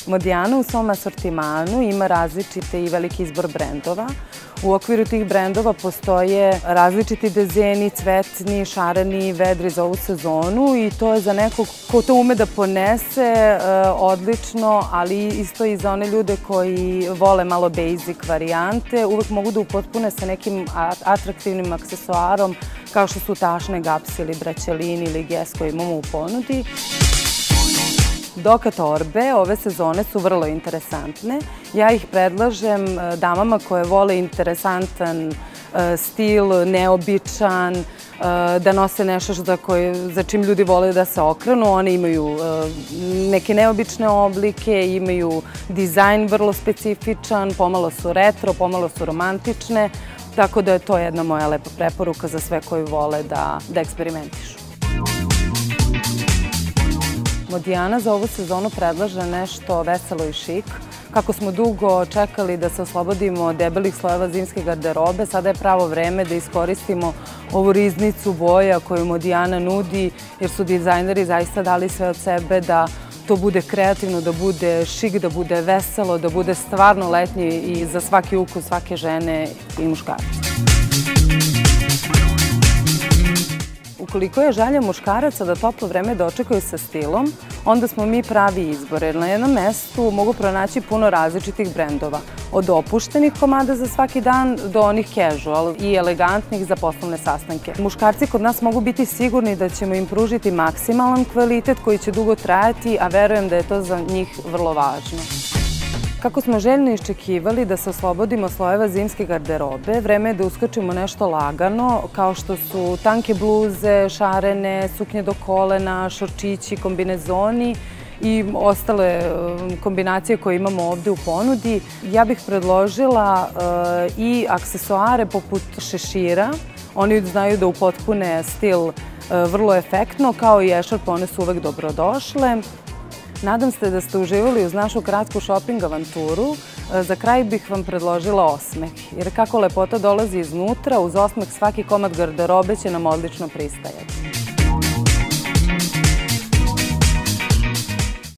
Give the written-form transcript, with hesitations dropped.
Modijana u svom asortimanu ima različite i veliki izbor brendova. U okviru tih brendova postoje različiti dezeni, cvetni, šareni, vedri za ovu sezonu i to je za nekog ko to ume da ponese odlično, ali isto i za one ljude koji vole malo basic varijante. Uvek mogu da upotpune sa nekim atraktivnim aksesuarom kao što su tašne, gaps ili braćelini ili ges koje imamo u ponudi. Doka torbe ove sezone su vrlo interesantne. Ja ih predlažem damama koje vole interesantan stil, neobičan, da nose nešto za čim ljudi vole da se okrenu. One imaju neke neobične oblike, imaju dizajn vrlo specifičan, pomalo su retro, pomalo su romantične, tako da je to jedna moja lepa preporuka za sve koji vole da eksperimentišu. Modijana za ovu sezonu predlaže nešto veselo i šik. Kako smo dugo čekali da se oslobodimo debelih slojeva zimske garderobe, sada je pravo vreme da iskoristimo ovu riznicu boja koju Modijana nudi, jer su dizajneri zaista dali sve od sebe da to bude kreativno, da bude šik, da bude veselo, da bude stvarno letnje i za svaki ukus svake žene i muškarca. Ukoliko je želja muškaraca da toplo vreme dočekaju sa stilom, onda smo mi pravi izbor, jer na jednom mestu mogu pronaći puno različitih brendova. Od opuštenih komada za svaki dan do onih casual i elegantnih za poslovne sastanke. Muškarci kod nas mogu biti sigurni da ćemo im pružiti maksimalan kvalitet koji će dugo trajati, a verujem da je to za njih vrlo važno. Kako smo željno iščekivali da se oslobodimo slojeva zimske garderobe, vreme je da uskočimo nešto lagano, kao što su tanke bluze, šarene, suknje do kolena, šorčići, kombinezoni i ostale kombinacije koje imamo ovde u ponudi. Ja bih predložila i aksesuare poput šešira. Oni znaju da upotpune stil vrlo efektno, kao i ešarpe, one su uvek dobrodošle. Nadam se da ste uživali uz našu kratku shopping avanturu. Za kraj bih vam predložila osmeh, jer kako lepota dolazi iznutra, uz osmeh svaki komad garderobe će nam odlično pristajati.